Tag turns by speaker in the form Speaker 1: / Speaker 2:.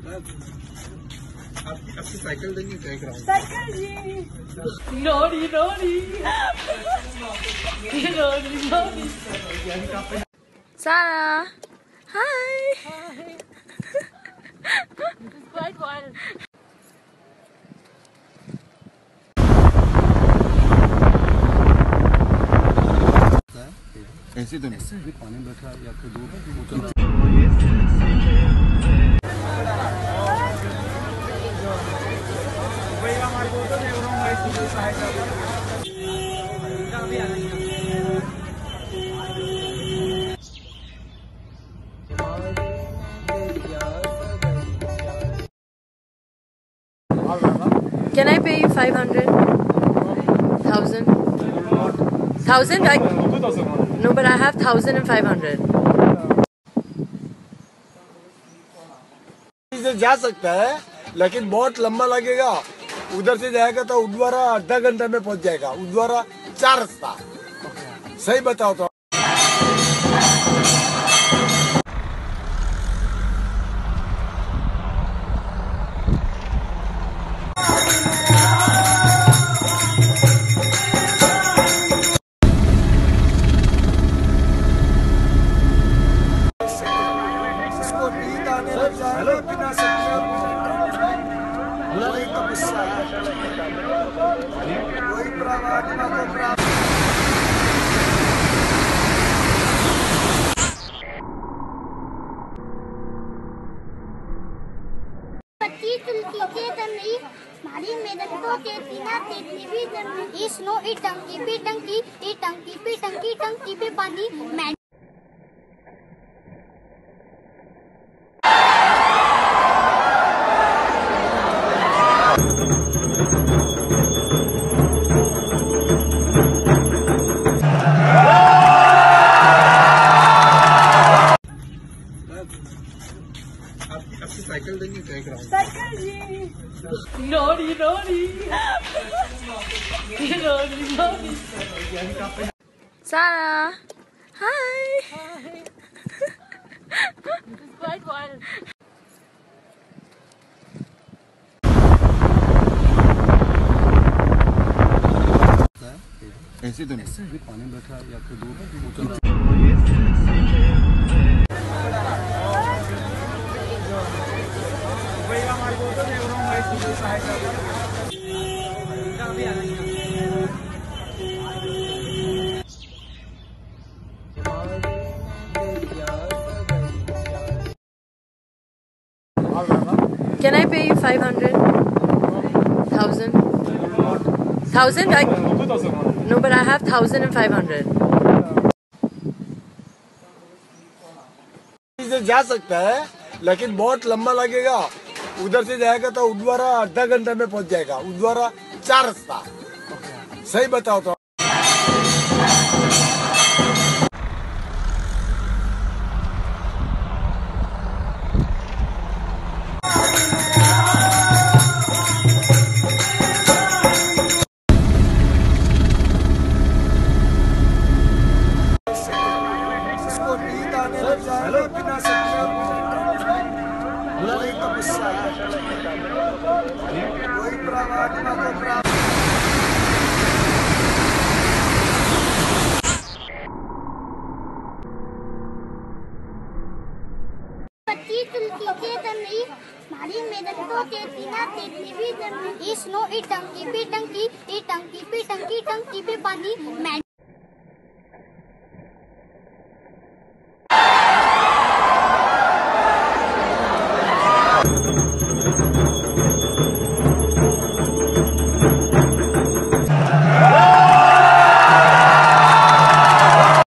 Speaker 1: आपकी साइकिल देंगे क्या एक राउंड?
Speaker 2: साइकिल जी। नोरी नोरी नोरी नोरी।
Speaker 3: Sara, hi.
Speaker 2: It's quite wild.
Speaker 1: ऐसे तो नहीं पानी बैठा या फिर दूर
Speaker 3: Can I pay you 500? 1,000? 1,000? No, but I have 1,500.
Speaker 4: से जा सकता है लेकिन बहुत लंबा लगेगा। उधर से जाएगा तो उद्वारा आधा घंटा में पहुंच जाएगा। उद्वारा 4 रास्ता। सही बताओ तो।
Speaker 5: मारी मेदन तो तेती ना तेती भी दम इस नो टंकी पे टंकी पे पानी मैं
Speaker 1: आपकी साइकिल देंगे क्या एक राउंड?
Speaker 2: साइकिल जी। नोरी नोरी नोरी नोरी।
Speaker 3: Sara, hi.
Speaker 2: It's quite wild.
Speaker 1: ऐसे तो नहीं पानी बैठा या फिर दूर
Speaker 3: Can I pay you 500? 1,000? 1,000? No, but I have 1,500.
Speaker 4: से जा सकता है लेकिन बहुत लंबा लगेगा। उधर से जाएगा तो उद्वारा आधा घंटा में पहुंच जाएगा। उद्वारा 4 रास्ता। सही बताओ तो।
Speaker 5: मारी मेदन तो तेती ना तेती भी दम इस नो टंकी पे टंकी पे पानी मैं